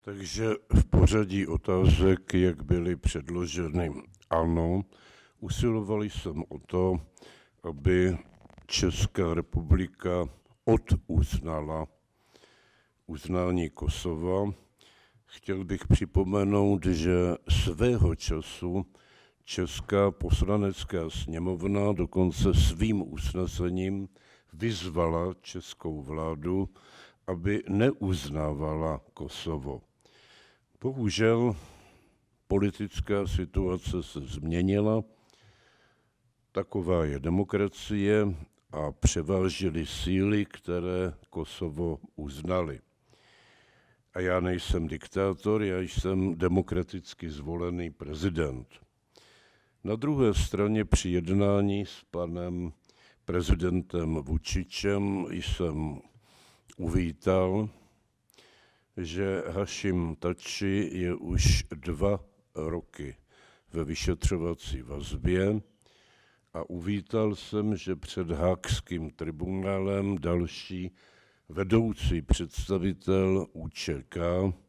Takže v pořadí otázek, jak byly předloženy, ano, usilovali jsem o to, aby Česká republika oduznala uznání Kosova. Chtěl bych připomenout, že svého času Česká poslanecká sněmovna dokonce svým usnesením vyzvala českou vládu, aby neuznávala Kosovo. Bohužel politická situace se změnila, taková je demokracie a převážily síly, které Kosovo uznaly. A já nejsem diktátor, já jsem demokraticky zvolený prezident. Na druhé straně při jednání s panem prezidentem Vučičem jsem uvítal, že Hašim Tači je už 2 roky ve vyšetřovací vazbě a uvítal jsem, že před Haagským tribunálem další vedoucí představitel ÚČK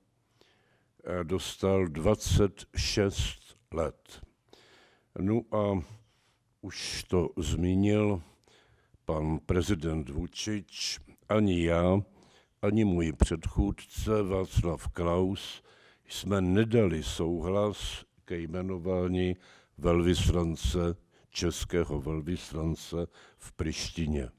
dostal 26 let. No a už to zmínil pan prezident Vučič, ani já, ani můj předchůdce Václav Klaus jsme nedali souhlas ke jmenování velvyslance, českého velvyslance v Prištině.